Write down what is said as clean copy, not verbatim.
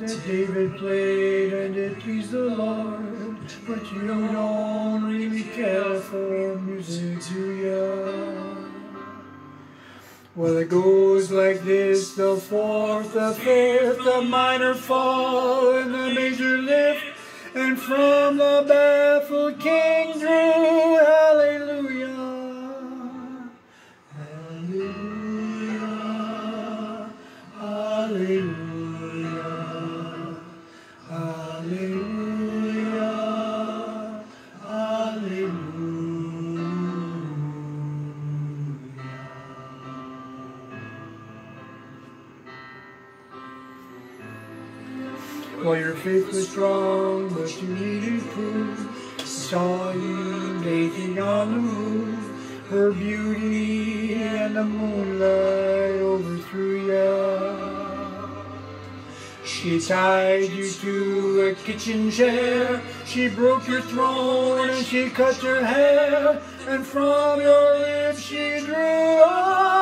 that David played and it pleased the Lord, but you don't really care for music, do ya? Well, it goes like this: the fourth, the fifth, the minor fall, and the major lift, and from the baffled king drew hallelujah, hallelujah, hallelujah, hallelujah, hallelujah. Well, your faith was strong, but you needed proof. Saw you bathing on the roof, her beauty and the moonlight overthrew ya. She tied you to a kitchen chair, she broke your throne and she cut your hair, and from your lips she drew